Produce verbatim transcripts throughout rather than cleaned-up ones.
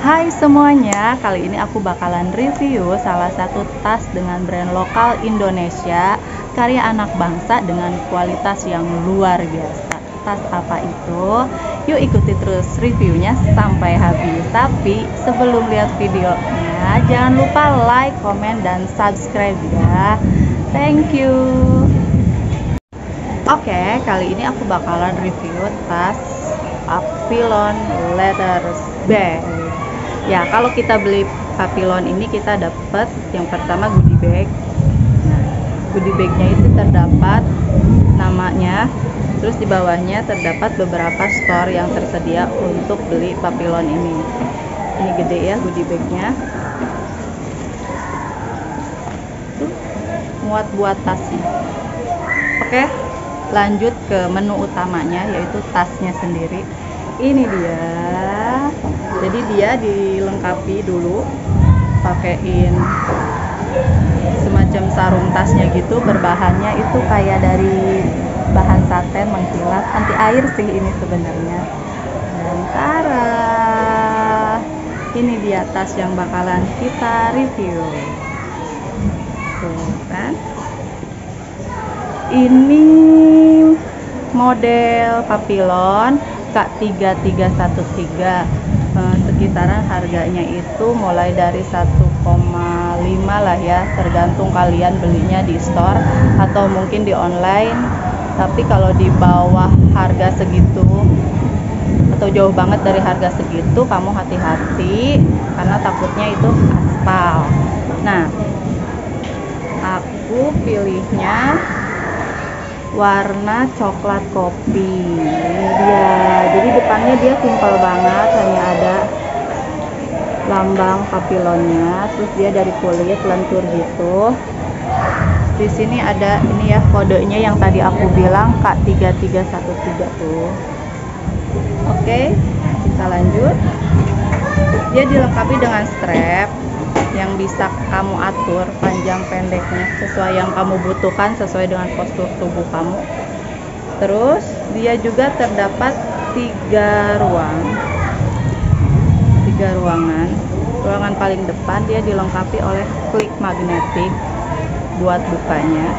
Hai semuanya, kali ini aku bakalan review salah satu tas dengan brand lokal Indonesia, karya anak bangsa dengan kualitas yang luar biasa. Tas apa itu? Yuk ikuti terus reviewnya sampai habis. Tapi sebelum lihat videonya, jangan lupa like, komen, dan subscribe ya. Thank you. Oke, kali ini aku bakalan review tas Papillon Leather Bag. Ya, kalau kita beli Papillon ini kita dapat yang pertama goodie bag. Nah, goodie bagnya itu terdapat namanya, terus di bawahnya terdapat beberapa store yang tersedia untuk beli Papillon ini. Ini gede ya goodie bagnya. Tuh, muat buat tasnya. Oke, lanjut ke menu utamanya, yaitu tasnya sendiri. Ini dia. Jadi dia dilengkapi dulu pakein semacam sarung tasnya gitu, berbahannya itu kayak dari bahan satin mengkilap, anti air sih ini sebenarnya. Dan tara, ini dia tas yang bakalan kita review. Tuh kan, ini model Papillon K tiga tiga satu tiga. Eh, sekitaran harganya itu mulai dari satu koma lima lah ya, tergantung kalian belinya di store atau mungkin di online. Tapi kalau di bawah harga segitu atau jauh banget dari harga segitu, kamu hati-hati karena takutnya itu aspal. Nah, aku pilihnya warna coklat kopi. Ini dia. Jadi depannya dia simpel banget, hanya ada lambang Papillonnya, terus dia dari kulit lentur gitu. Di sini ada ini ya kodenya yang tadi aku bilang K tiga tiga satu tiga tuh. Oke, kita lanjut. Dia dilengkapi dengan strap yang bisa kamu atur panjang pendeknya sesuai yang kamu butuhkan, sesuai dengan postur tubuh kamu. Terus dia juga terdapat tiga ruang tiga ruangan. Ruangan paling depan dia dilengkapi oleh klik magnetik buat bukanya.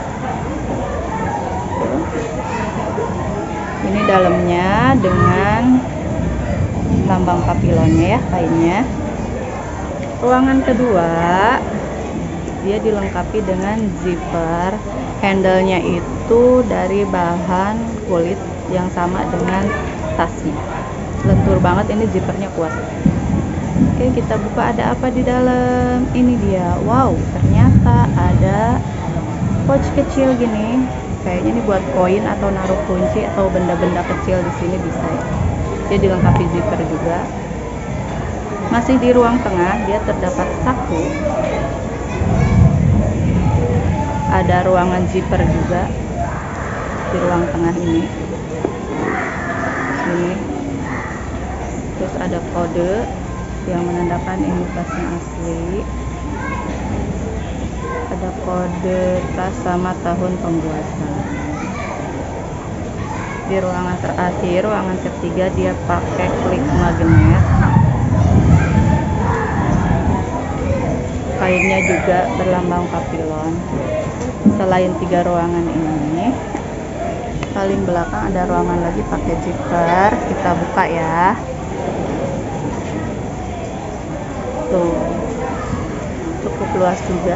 Ini dalamnya dengan lambang Papillonnya ya, kainnya. Ruangan kedua dia dilengkapi dengan zipper. Handle-nya itu dari bahan kulit yang sama dengan tasnya. Lentur banget, ini zippernya kuat. Oke, kita buka, ada apa di dalam. Ini dia. Wow, ternyata ada pouch kecil gini. Kayaknya ini buat koin atau naruh kunci atau benda-benda kecil di sini bisa ya. Dia dilengkapi zipper juga. Masih di ruang tengah, dia terdapat saku. Ada ruangan zipper juga di ruang tengah ini. Sini. Terus ada kode yang menandakan ini tasnya asli. Ada kode tas sama tahun pembuatan. Di ruangan terakhir, ruangan ketiga, dia pakai klik magnet. Kainnya juga berlambang Papillon. Selain tiga ruangan ini, paling belakang ada ruangan lagi pakai zipper. Kita buka ya. Tuh, cukup luas juga.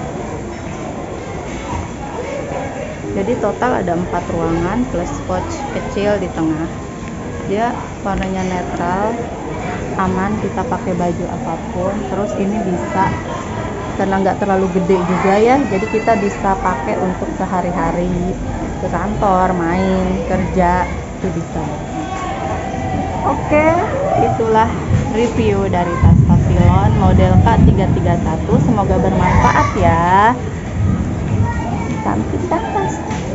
Jadi total ada empat ruangan plus pouch kecil di tengah. Dia warnanya netral, aman kita pakai baju apapun. Terus ini bisa, karena nggak terlalu gede juga ya, jadi kita bisa pakai untuk sehari-hari, ke kantor, main, kerja, itu bisa. Oke, itulah review dari tas Papillon model K tiga tiga satu. Semoga bermanfaat ya. Cantik kan tas.